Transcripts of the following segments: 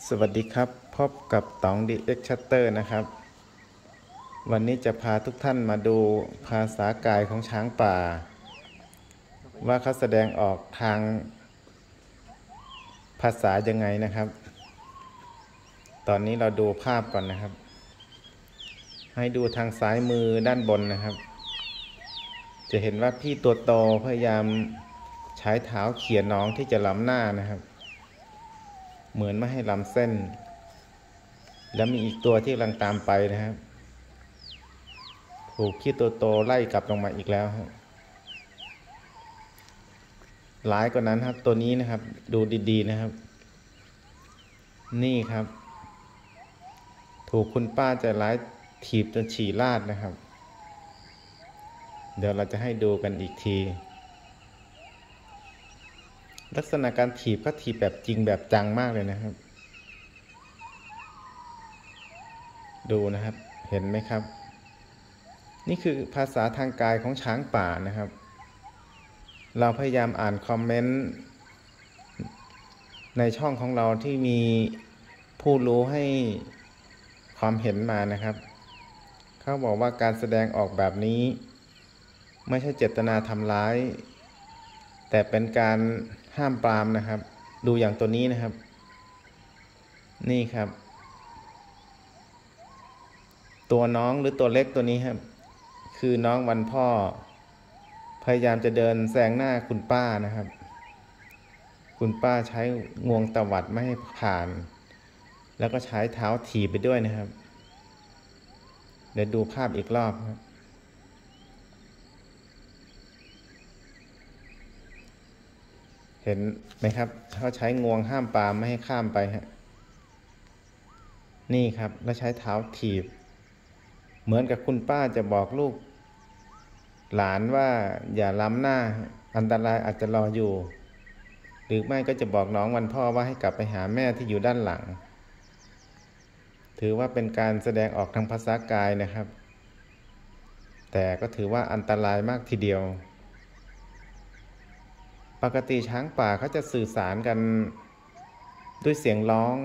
สวัสดีครับพบกับต๋องดีเอ็กชัตเตอร์นะครับวันนี้จะพาทุกท่านมาดูภาษากายของช้างป่าว่าเขาแสดงออกทางภาษายังไงนะครับตอนนี้เราดูภาพก่อนนะครับให้ดูทางซ้ายมือด้านบนนะครับจะเห็นว่าพี่ตัวโตพยายามใช้เท้าเขี่ยน้องที่จะล้ำหน้านะครับเหมือนไม่ให้ล้ำเส้นแล้วมีอีกตัวที่กำลังตามไปนะครับถูกพี่ตัวโตไล่กลับลงมาอีกแล้วครับหลายกว่านั้นครับตัวนี้นะครับดูดีๆนะครับนี่ครับถูกคุณป้าใจร้ายถีบจนฉี่ราดนะครับเดี๋ยวเราจะให้ดูกันอีกทีลักษณะการถีบก็ถีบแบบจริงแบบจังมากเลยนะครับดูนะครับเห็นไหมครับนี่คือภาษาทางกายของช้างป่านะครับเราพยายามอ่านคอมเมนต์ในช่องของเราที่มีผู้รู้ให้ความเห็นมานะครับเขาบอกว่าการแสดงออกแบบนี้ไม่ใช่เจตนาทำร้ายแต่เป็นการห้ามปรามนะครับดูอย่างตัวนี้นะครับนี่ครับตัวน้องหรือตัวเล็กตัวนี้ครับคือน้องวันพ่อพยายามจะเดินแซงหน้าคุณป้านะครับคุณป้าใช้งวงตวัดไม่ให้ผ่านแล้วก็ใช้เท้าถีบไปด้วยนะครับเดี๋ยวดูภาพอีกรอบครับเห็นไหมครับเขาใช้งวงห้ามปรามไม่ให้ข้ามไปฮะนี่ครับแล้วใช้เท้าถีบเหมือนกับคุณป้าจะบอกลูกหลานว่าอย่าล้ำหน้าอันตรายอาจจะรออยู่หรือไม่ก็จะบอกน้องวันพ่อว่าให้กลับไปหาแม่ที่อยู่ด้านหลังถือว่าเป็นการแสดงออกทางภาษากายนะครับแต่ก็ถือว่าอันตรายมากทีเดียวปกติช้างป่าเขาจะสื่อสารกันด้วยเสียงร้อง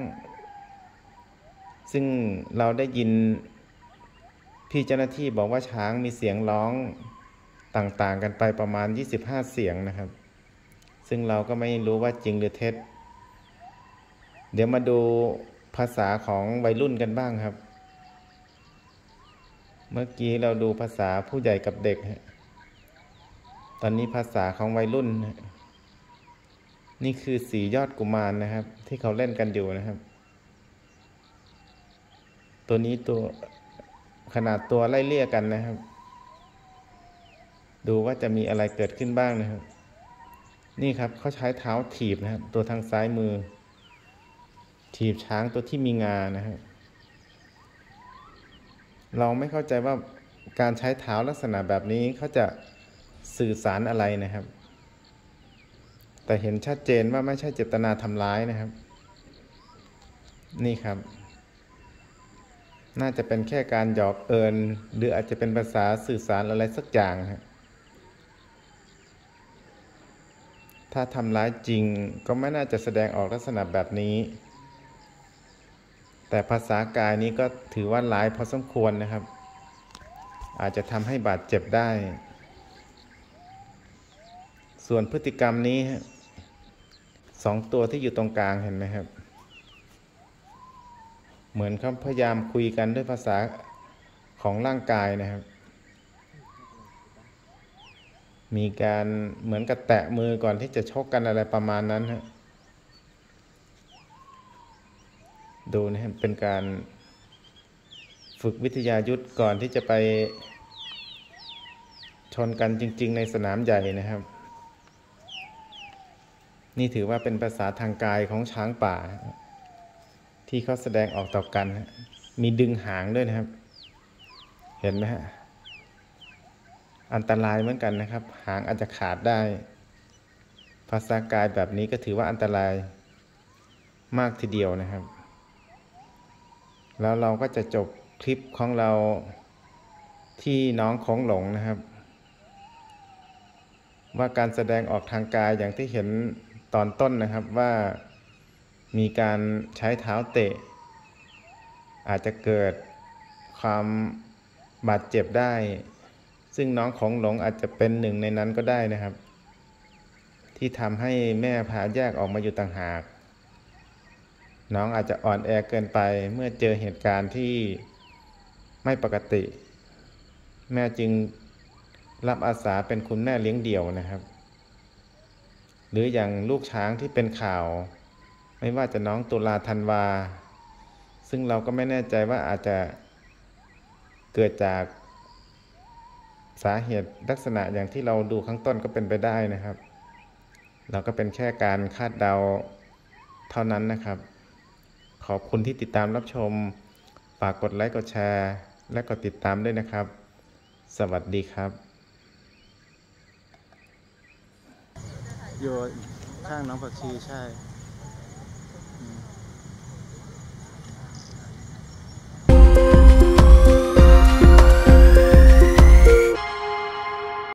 ซึ่งเราได้ยินพี่เจ้าหน้าที่บอกว่าช้างมีเสียงร้องต่างๆกันไปประมาณ25เสียงนะครับซึ่งเราก็ไม่รู้ว่าจริงหรือเท็จเดี๋ยวมาดูภาษาของวัยรุ่นกันบ้างครับเมื่อกี้เราดูภาษาผู้ใหญ่กับเด็กตอนนี้ภาษาของวัยรุ่นนี่คือสียอดกุมารนะครับที่เขาเล่นกันอยู่นะครับตัวนี้ตัวขนาดตัวไล่เลี่ยกันนะครับดูว่าจะมีอะไรเกิดขึ้นบ้างนะครับนี่ครับเขาใช้เท้าถีบนะครับตัวทางซ้ายมือถีบช้างตัวที่มีงานะครับเราไม่เข้าใจว่าการใช้เท้าลักษณะแบบนี้เขาจะสื่อสารอะไรนะครับแต่เห็นชัดเจนว่าไม่ใช่เจตนาทำร้ายนะครับนี่ครับน่าจะเป็นแค่การหยอกเอิญหรืออาจจะเป็นภาษาสื่อสารอะไรสักอย่างครับถ้าทำร้ายจริงก็ไม่น่าจะแสดงออกลักษณะแบบนี้แต่ภาษากายนี้ก็ถือว่าร้ายพอสมควรนะครับอาจจะทำให้บาดเจ็บได้ส่วนพฤติกรรมนี้2ตัวที่อยู่ตรงกลางเห็นไหมครับเหมือนเขาพยายามคุยกันด้วยภาษาของร่างกายนะครับมีการเหมือนกับแตะมือก่อนที่จะชกกันอะไรประมาณนั้นฮะดูนะครับเป็นการฝึกวิทยายุทธก่อนที่จะไปชนกันจริงๆในสนามใหญ่นะครับนี่ถือว่าเป็นภาษาทางกายของช้างป่าที่เขาแสดงออกต่อกันมีดึงหางด้วยนะครับเห็นไหมฮะอันตรายเหมือนกันนะครับหางอาจจะขาดได้ภาษากายแบบนี้ก็ถือว่าอันตรายมากทีเดียวนะครับแล้วเราก็จะจบคลิปของเราที่น้องของหลงนะครับว่าการแสดงออกทางกายอย่างที่เห็นตอนต้นนะครับว่ามีการใช้เท้าเตะอาจจะเกิดความบาดเจ็บได้ซึ่งน้องของหลงอาจจะเป็นหนึ่งในนั้นก็ได้นะครับที่ทำให้แม่พาแยกออกมาอยู่ต่างหากน้องอาจจะอ่อนแอเกินไปเมื่อเจอเหตุการณ์ที่ไม่ปกติแม่จึงรับอาสาเป็นคุณแม่เลี้ยงเดี่ยวนะครับหรืออย่างลูกช้างที่เป็นข่าวไม่ว่าจะน้องตุลาธันวาซึ่งเราก็ไม่แน่ใจว่าอาจจะเกิดจากสาเหตุลักษณะอย่างที่เราดูข้างต้นก็เป็นไปได้นะครับเราก็เป็นแค่การคาดเดาเท่านั้นนะครับขอบคุณที่ติดตามรับชมฝากกดไลค์กดแชร์และกดติดตามด้วยนะครับสวัสดีครับอยู่ข้างน้องผักชีใช่